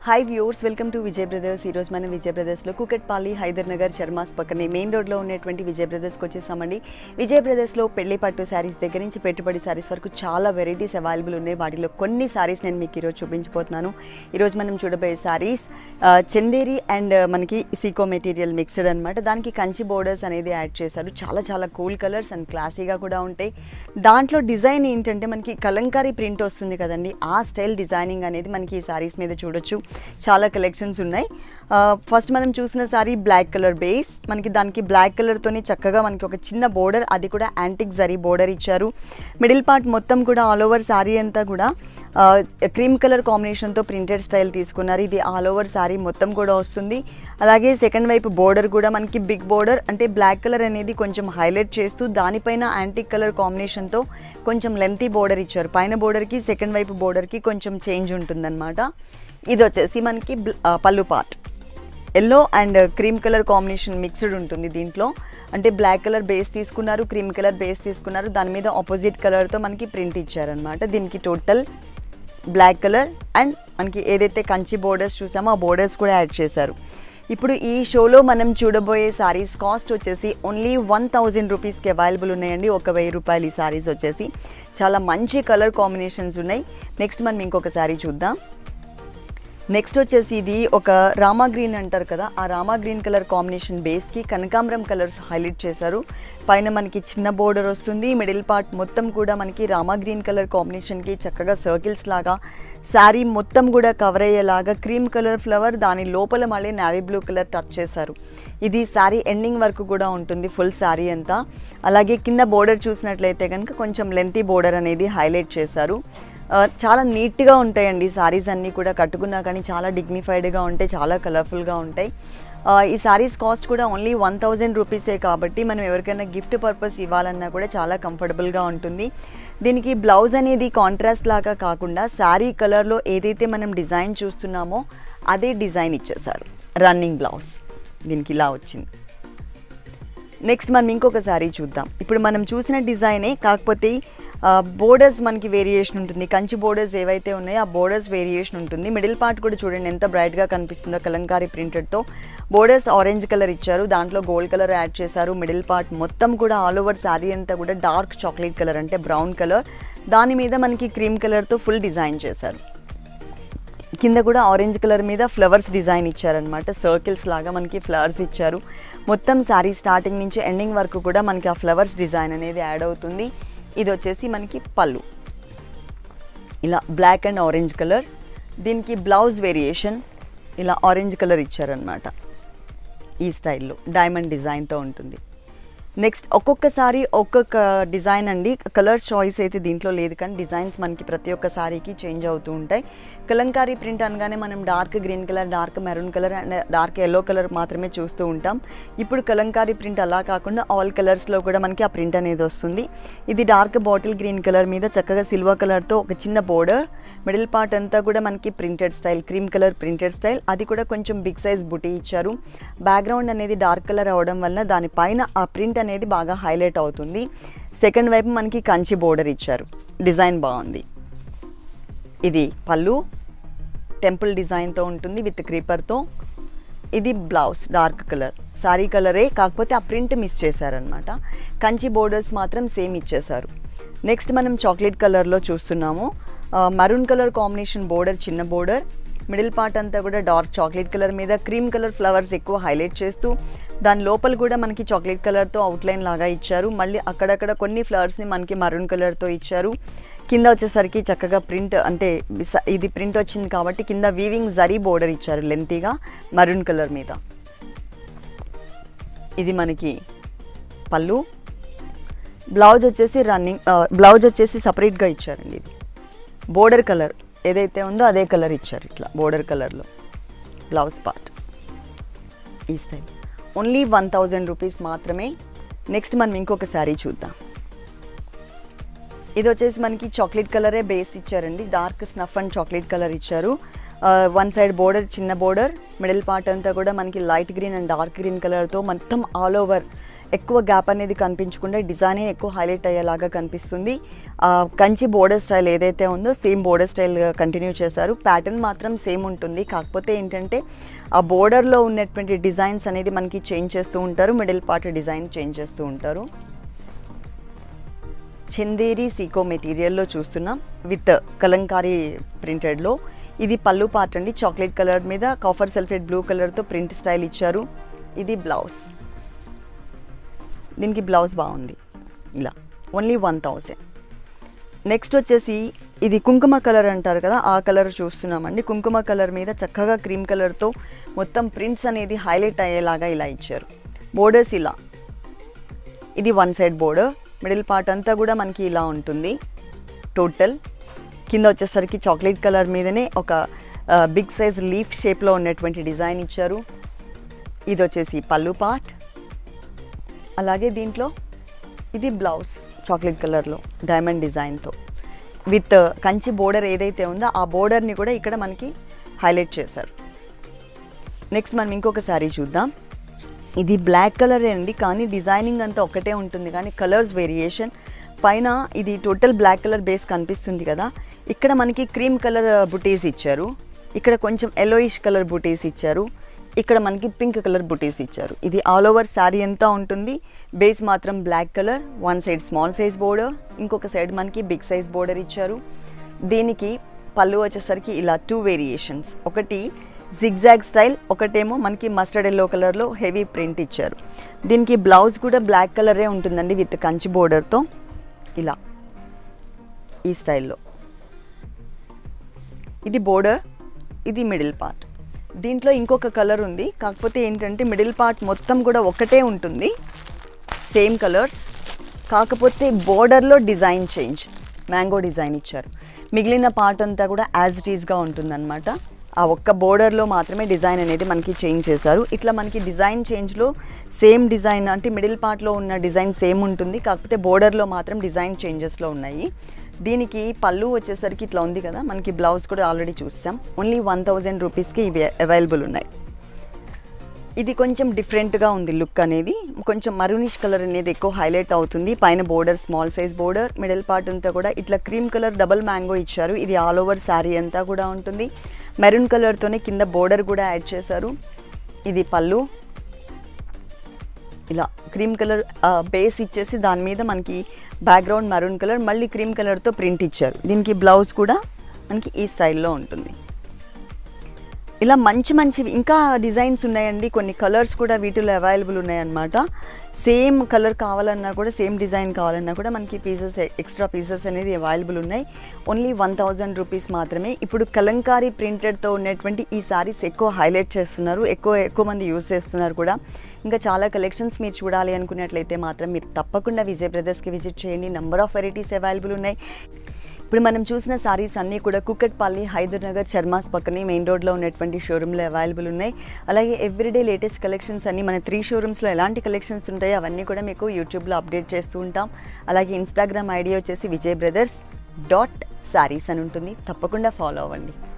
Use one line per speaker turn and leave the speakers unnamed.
Hi viewers, welcome to Vijay brothers. ఈరోజు మనం విజయ్ బ్రదర్స్లో కుకట్పల్లి, హైదర్ నగర్, శర్మాస్ పక్కనే మెయిన్ రోడ్లో ఉన్నటువంటి విజయ్ బ్రదర్స్కి వచ్చేసామండి. విజయ్ బ్రదర్స్లో పెళ్లి పట్టు శారీస్ దగ్గర నుంచి పెట్టుబడి శారీస్ వరకు చాలా వెరైటీస్ అవైలబుల్ ఉన్నాయి. వాటిలో కొన్ని శారీస్ నేను మీకు ఈరోజు చూపించబోతున్నాను. ఈరోజు మనం చూడబోయే శారీస్ చందేరి అండ్ మనకి సీకో మెటీరియల్ మిక్స్డ్ అనమాట. దానికి కంచి బోర్డర్స్ అనేది యాడ్ చేశారు. చాలా చాలా కూల్ కలర్స్ అండ్ క్లాసీగా కూడా ఉంటాయి. దాంట్లో డిజైన్ ఏంటంటే మనకి కలంకారీ ప్రింట్ వస్తుంది కదండి, ఆ స్టైల్ డిజైనింగ్ అనేది మనకి ఈ శారీస్ మీద చూడొచ్చు. చాలా కలెక్షన్స్ ఉన్నాయి. ఫస్ట్ మనం చూసిన సారీ బ్లాక్ కలర్ బేస్, మనకి దానికి బ్లాక్ కలర్తోనే చక్కగా మనకి ఒక చిన్న బోర్డర్, అది కూడా యాంటిక్ జరీ బోర్డర్ ఇచ్చారు. మిడిల్ పార్ట్ మొత్తం కూడా ఆల్ ఓవర్ శారీ అంతా కూడా క్రీమ్ కలర్ కాంబినేషన్తో ప్రింటెడ్ స్టైల్ తీసుకున్నారు. ఇది ఆల్ ఓవర్ శారీ మొత్తం కూడా వస్తుంది. అలాగే సెకండ్ వైపు బోర్డర్ కూడా మనకి బిగ్ బోర్డర్, అంటే బ్లాక్ కలర్ అనేది కొంచెం హైలైట్ చేస్తూ దానిపైన యాంటిక్ కలర్ కాంబినేషన్తో కొంచెం లెంతీ బోర్డర్ ఇచ్చారు. పైన బోర్డర్కి సెకండ్ వైపు బోర్డర్కి కొంచెం చేంజ్ ఉంటుందన్నమాట. ఇది వచ్చేసి మనకి పళ్ళు part yellow and cream colour combination mixed ఉంటుంది దీంట్లో. అంటే బ్లాక్ కలర్ బేస్ తీసుకున్నారు, క్రీమ్ కలర్ బేస్ తీసుకున్నారు, దాని మీద ఆపోజిట్ కలర్తో మనకి ప్రింట్ ఇచ్చారనమాట. దీనికి టోటల్ బ్లాక్ కలర్ అండ్ మనకి ఏదైతే కంచి బోర్డర్స్ చూసామో ఆ బోర్డర్స్ కూడా యాడ్ చేశారు. ఇప్పుడు ఈ షోలో మనం చూడబోయే సారీస్ కాస్ట్ వచ్చేసి ఓన్లీ 1000 రూపీస్కి అవైలబుల్ ఉన్నాయండి. 1000 రూపాయలు ఈ సారీస్ వచ్చేసి. చాలా మంచి కలర్ కాంబినేషన్స్ ఉన్నాయి. నెక్స్ట్ మనం ఇంకొక సారీ చూద్దాం. నెక్స్ట్ వచ్చేసి ఇది ఒక రామా గ్రీన్ అంటారు కదా, ఆ రామా గ్రీన్ కలర్ కాంబినేషన్ బేస్కి కనకాంబరం కలర్స్ హైలైట్ చేశారు. పైన మనకి చిన్న బోర్డర్ వస్తుంది. మిడిల్ పార్ట్ మొత్తం కూడా మనకి రామా గ్రీన్ కలర్ కాంబినేషన్కి చక్కగా సర్కిల్స్ లాగా శారీ మొత్తం కూడా కవర్ అయ్యేలాగా క్రీమ్ కలర్ ఫ్లవర్, దాని లోపల మళ్ళీ నావీ బ్లూ కలర్ టచ్ చేశారు. ఇది శారీ ఎండింగ్ వరకు కూడా ఉంటుంది ఫుల్ శారీ అంతా. అలాగే కింద బోర్డర్ చూసినట్లయితే కనుక కొంచెం లెంతీ బోర్డర్ అనేది హైలైట్ చేశారు. చాలా నీట్గా ఉంటాయండి శారీస్ అన్నీ కూడా, కట్టుకున్నా కానీ చాలా డిగ్నిఫైడ్గా ఉంటాయి, చాలా కలర్ఫుల్గా ఉంటాయి. ఈ శారీస్ కాస్ట్ కూడా ఓన్లీ 1000 రూపీసే కాబట్టి మనం ఎవరికైనా గిఫ్ట్ పర్పస్ ఇవ్వాలన్నా కూడా చాలా కంఫర్టబుల్గా ఉంటుంది. దీనికి బ్లౌజ్ అనేది కాంట్రాస్ట్ లాగా కాకుండా శారీ కలర్లో ఏదైతే మనం డిజైన్ చూస్తున్నామో అదే డిజైన్ ఇచ్చేసారు. రన్నింగ్ బ్లౌజ్ దీనికి ఇలా వచ్చింది. నెక్స్ట్ మనం ఇంకొక శారీ చూద్దాం. ఇప్పుడు మనం చూసిన డిజైనే, కాకపోతే బోర్డర్స్ మనకి వేరియేషన్ ఉంటుంది. కంచి బోర్డర్స్ ఏవైతే ఉన్నాయో ఆ బోర్డర్స్ వేరియేషన్ ఉంటుంది. మిడిల్ పార్ట్ కూడా చూడండి ఎంత బ్రైట్గా కనిపిస్తుందో కలంకారీ ప్రింటెడ్తో. బోర్డర్స్ ఆరెంజ్ కలర్ ఇచ్చారు, దాంట్లో గోల్డ్ కలర్ యాడ్ చేశారు. మిడిల్ పార్ట్ మొత్తం కూడా ఆల్ ఓవర్ శారీ అంతా కూడా డార్క్ చాక్లెట్ కలర్, అంటే బ్రౌన్ కలర్, దాని మీద మనకి క్రీమ్ కలర్తో ఫుల్ డిజైన్ చేశారు. కింద కూడా ఆరెంజ్ కలర్ మీద ఫ్లవర్స్ డిజైన్ ఇచ్చారనమాట. సర్కిల్స్ లాగా మనకి ఫ్లవర్స్ ఇచ్చారు. మొత్తం శారీ స్టార్టింగ్ నుంచి ఎండింగ్ వరకు కూడా మనకి ఆ ఫ్లవర్స్ డిజైన్ అనేది యాడ్ అవుతుంది. ఇది వచ్చేసి మనకి పళ్ళు, ఇలా బ్లాక్ అండ్ ఆరెంజ్ కలర్. దీనికి బ్లౌజ్ వేరియేషన్ ఇలా ఆరెంజ్ కలర్ ఇచ్చారనమాట. ఈ స్టైల్లో డైమండ్ డిజైన్తో ఉంటుంది. నెక్స్ట్ ఒక్కొక్కసారి ఒక్కొక్క డిజైన్ అండి. కలర్స్ చాయిస్ అయితే దీంట్లో లేదు, కానీ డిజైన్స్ మనకి ప్రతి ఒక్క సారీకి చేంజ్ అవుతూ ఉంటాయి. కలంకారీ ప్రింట్ అనగానే మనం dark green colour, dark maroon colour and dark yellow colour మాత్రమే చూస్తూ ఉంటాం. ఇప్పుడు కలంకారీ ప్రింట్ అలా కాకుండా ఆల్ కలర్స్లో కూడా మనకి ఆ ప్రింట్ అనేది వస్తుంది. ఇది డార్క్ బాటిల్ గ్రీన్ కలర్ మీద చక్కగా సిల్వర్ కలర్తో ఒక చిన్న బోర్డర్, మిడిల్ పార్ట్ అంతా కూడా మనకి printed style, cream colour printed style, అది కూడా కొంచెం బిగ్ సైజ్ బుటీ ఇచ్చారు. బ్యాక్గ్రౌండ్ అనేది డార్క్ కలర్ అవడం వల్ల దానిపైన ఆ ప్రింట్ అనేది బాగా హైలైట్ అవుతుంది. సెకండ్ వైపు మనకి కంచి బోర్డర్ ఇచ్చారు, డిజైన్ బాగుంది. ఇది పళ్ళు టెంపుల్ డిజైన్తో ఉంటుంది విత్ క్రీపర్తో. ఇది బ్లౌజ్ డార్క్ కలర్, సారీ కలరే కాకపోతే ఆ ప్రింట్ మిస్ చేశారనమాట. కంచి బోర్డర్స్ మాత్రం సేమ్ ఇచ్చేశారు. నెక్స్ట్ మనం చాక్లెట్ కలర్లో చూస్తున్నాము. మరూన్ కలర్ కాంబినేషన్ బోర్డర్, చిన్న బోర్డర్, మిడిల్ పార్ట్ అంతా కూడా డార్క్ చాక్లెట్ కలర్ మీద క్రీమ్ కలర్ ఫ్లవర్స్ ఎక్కువ హైలైట్ చేస్తూ దాని లోపల కూడా మనకి చాక్లెట్ కలర్తో అవుట్లైన్ లాగా ఇచ్చారు. మళ్ళీ అక్కడక్కడ కొన్ని ఫ్లవర్స్ని మనకి మరూన్ కలర్తో ఇచ్చారు. కింద వచ్చేసరికి చక్కగా ప్రింట్, అంటే ఇది ప్రింట్ వచ్చింది కాబట్టి కింద వీవింగ్ జరీ బోర్డర్ ఇచ్చారు లెంతీగా మరూన్ కలర్ మీద. ఇది మనకి పళ్ళు. బ్లౌజ్ వచ్చేసి బ్లౌజ్ వచ్చేసి సపరేట్గా ఇచ్చారండి. ఇది బోర్డర్ కలర్ ఏదైతే ఉందో అదే కలర్ ఇచ్చారు, ఇట్లా బోర్డర్ కలర్లో బ్లౌజ్ పార్ట్. ఈ స్టైల్ ఓన్లీ 1000 రూపీస్ మాత్రమే. నెక్స్ట్ మనం ఇంకొక శారీ చూద్దాం. ఇది వచ్చేసి మనకి చాక్లెట్ కలరే బేస్ ఇచ్చారండి, dark snuff and chocolate colour ఇచ్చారు. వన్ సైడ్ బోర్డర్ చిన్న బోర్డర్, మిడిల్ పార్ట్ అంతా కూడా మనకి light green and dark green కలర్తో మొత్తం ఆల్ ఓవర్ ఎక్కువ గ్యాప్ అనేది కనిపించకుండా డిజైనే ఎక్కువ హైలైట్ అయ్యేలాగా కనిపిస్తుంది. కంచి బోర్డర్ స్టైల్ ఏదైతే ఉందో సేమ్ బోర్డర్ స్టైల్ కంటిన్యూ చేశారు. ప్యాటర్న్ మాత్రం సేమ్ ఉంటుంది, కాకపోతే ఏంటంటే ఆ బోర్డర్లో ఉన్నటువంటి డిజైన్స్ అనేది మనకి చేంజ్ చేస్తూ ఉంటారు, మిడిల్ పార్ట్ డిజైన్ చేంజ్ చేస్తూ ఉంటారు. చందేరి సీకో మెటీరియల్లో చూస్తున్నాం విత్ కలంకారీ ప్రింటెడ్లో. ఇది పళ్ళు పార్ట్ అండి, చాక్లెట్ కలర్ మీద కాఫర్ సల్ఫేట్ బ్లూ కలర్తో ప్రింట్ స్టైల్ ఇచ్చారు. ఇది బ్లౌజ్, దీనికి బ్లౌజ్ బాగుంది ఇలా, ఓన్లీ 1000. నెక్స్ట్ వచ్చేసి ఇది కుంకుమ కలర్ అంటారు కదా, ఆ కలర్ చూస్తున్నామండి. కుంకుమ కలర్ మీద చక్కగా క్రీమ్ కలర్తో మొత్తం ప్రింట్స్ అనేది హైలైట్ అయ్యేలాగా ఇలా ఇచ్చారు. బోర్డర్స్ ఇలా, ఇది one side border, middle part అంతా కూడా మనకి ఇలా ఉంటుంది. టోటల్ కింద వచ్చేసరికి చాక్లెట్ కలర్ మీదనే ఒక బిగ్ సైజ్ లీఫ్ షేప్లో ఉన్నటువంటి డిజైన్ ఇచ్చారు. ఇది వచ్చేసి పళ్ళు పార్ట్, అలాగే దీంట్లో ఇది బ్లౌజ్ చాక్లెట్ కలర్లో డైమండ్ డిజైన్తో విత్ కంచి బోర్డర్ ఏదైతే ఉందో ఆ బోర్డర్ని కూడా ఇక్కడ మనకి హైలైట్ చేశారు. నెక్స్ట్ మనం ఇంకొక శారీ చూద్దాం. ఇది బ్లాక్ కలరే అండి, కానీ డిజైనింగ్ అంతా ఒకటే ఉంటుంది, కానీ కలర్స్ వేరియేషన్. పైన ఇది టోటల్ బ్లాక్ కలర్ బేస్ కనిపిస్తుంది కదా, ఇక్కడ మనకి క్రీమ్ కలర్ బుటీస్ ఇచ్చారు, ఇక్కడ కొంచెం ఎల్లోయిష్ కలర్ బుటీస్ ఇచ్చారు, ఇక్కడ మనకి పింక్ కలర్ బుటీస్ ఇచ్చారు. ఇది ఆల్ ఓవర్ శారీ అంతా ఉంటుంది. బేస్ మాత్రం black colour, one side small size border, ఇంకొక సైడ్ మనకి బిగ్ సైజ్ బోర్డర్ ఇచ్చారు. దీనికి పళ్ళు వచ్చేసరికి ఇలా 2 వేరియేషన్స్, ఒకటి జిగ్జాగ్ స్టైల్, ఒకటేమో మనకి మస్టర్డ్ ఎల్లో కలర్లో హెవీ ప్రింట్ ఇచ్చారు. దీనికి బ్లౌజ్ కూడా బ్లాక్ కలరే ఉంటుందండి విత్ కంచి బోర్డర్తో ఇలా ఈ స్టైల్లో. ఇది బోర్డర్, ఇది మిడిల్ పార్ట్. దీంట్లో ఇంకొక కలర్ ఉంది, కాకపోతే ఏంటంటే మిడిల్ పార్ట్ మొత్తం కూడా ఒకటే ఉంటుంది, సేమ్ కలర్స్, కాకపోతే బోర్డర్లో డిజైన్ చేంజ్, మ్యాంగో డిజైన్ ఇచ్చారు. మిగిలిన పార్ట్ అంతా కూడా యాజ్ ఇట్ ఈస్గా ఉంటుందన్నమాట. ఆ ఒక్క బోర్డర్లో మాత్రమే డిజైన్ అనేది మనకి చేంజ్ చేశారు. ఇట్లా మనకి డిజైన్ చేంజ్లో సేమ్ డిజైన్ అంటే మిడిల్ పార్ట్లో ఉన్న డిజైన్ సేమ్ ఉంటుంది, కాకపోతే బోర్డర్లో మాత్రం డిజైన్ చేంజెస్లో ఉన్నాయి. దీనికి పళ్ళు వచ్చేసరికి ఇట్లా ఉంది కదా, మనకి బ్లౌజ్ కూడా ఆల్రెడీ చూసాం. ఓన్లీ 1000 రూపీస్కి ఇవి అవైలబుల్ ఉన్నాయి. ఇది కొంచెం డిఫరెంట్గా ఉంది లుక్ అనేది, కొంచెం మరూనిష్ కలర్ అనేది ఎక్కువ హైలైట్ అవుతుంది. పైన border small size border, middle part అంతా కూడా ఇట్లా క్రీమ్ కలర్ డబల్ మ్యాంగో ఇచ్చారు. ఇది ఆల్ ఓవర్ శారీ అంతా కూడా ఉంటుంది. మెరూన్ కలర్తోనే కింద బోర్డర్ కూడా యాడ్ చేశారు. ఇది పళ్ళు, ఇలా క్రీమ్ కలర్ బేస్ ఇచ్చేసి దాని మీద మనకి బ్యాక్గ్రౌండ్ మెరూన్ కలర్, మళ్ళీ క్రీమ్ కలర్తో ప్రింట్ ఇచ్చారు. దీనికి బ్లౌజ్ కూడా మనకి ఈ స్టైల్లో ఉంటుంది. ఇలా మంచి మంచివి ఇంకా డిజైన్స్ ఉన్నాయండి, కొన్ని కలర్స్ కూడా వీటిలో అవైలబుల్ ఉన్నాయన్నమాట. సేమ్ కలర్ కావాలన్నా కూడా, సేమ్ డిజైన్ కావాలన్నా కూడా మనకి పీసెస్, ఎక్స్ట్రా పీసెస్ అనేది అవైలబుల్ ఉన్నాయి. ఓన్లీ 1000 రూపీస్ మాత్రమే. ఇప్పుడు కలంకారీ ప్రింటెడ్తో ఉన్నటువంటి ఈ సారీస్ ఎక్కువ హైలైట్ చేస్తున్నారు, ఎక్కువ మంది యూజ్ చేస్తున్నారు కూడా. ఇంకా చాలా కలెక్షన్స్ మీరు చూడాలి అనుకున్నట్లయితే మాత్రం మీరు తప్పకుండా విజయ్ బ్రదర్స్కి విజిట్ చేయండి. నెంబర్ ఆఫ్ వెరైటీస్ అవైలబుల్ ఉన్నాయి. ఇప్పుడు మనం చూసిన సారీస్ అన్నీ కూడా కుకట్పల్లి, హైదర్ నగర్, చర్మాస్ పక్కనే మెయిన్ రోడ్లో ఉన్నటువంటి షోరూంలో అవైలబుల్ ఉన్నాయి. అలాగే ఎవ్రీడే లేటెస్ట్ కలెక్షన్స్ అన్నీ మన 3 షోరూమ్స్లో ఎలాంటి కలెక్షన్స్ ఉంటాయో అవన్నీ కూడా మీకు యూట్యూబ్లో అప్డేట్ చేస్తూ ఉంటాం. అలాగే ఇన్స్టాగ్రామ్ ఐడి వచ్చేసి విజయ్ బ్రదర్స్ .sarees అని ఉంటుంది, తప్పకుండా ఫాలో అవ్వండి.